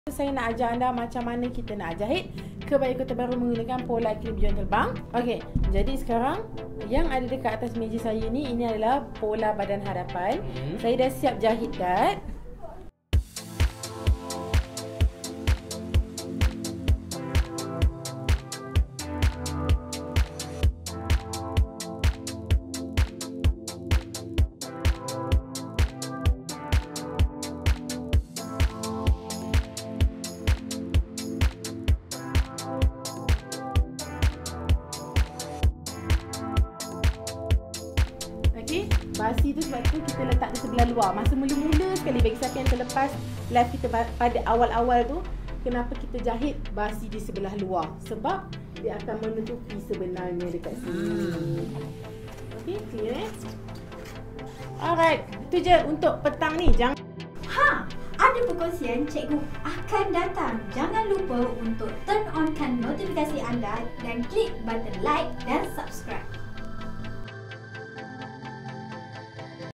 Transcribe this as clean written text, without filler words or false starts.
Saya nak ajar anda macam mana kita nak jahit kebaya kota baru menggunakan pola kelebihan terbang. Okey, jadi sekarang yang ada dekat atas meja saya ni, ini adalah pola badan hadapan. Saya dah siap jahit dah. Basi tu sebab tu kita letak di sebelah luar. Masa mula-mula sekali, bagi siapa yang terlepas live kita pada awal-awal tu, kenapa kita jahit basi di sebelah luar? Sebab dia akan menutupi sebenarnya dekat sini. Okay, clear Alright, itu je untuk petang ni. Jangan ada perkongsian cikgu akan datang. Jangan lupa untuk turn onkan notifikasi anda dan klik button like dan subscribe.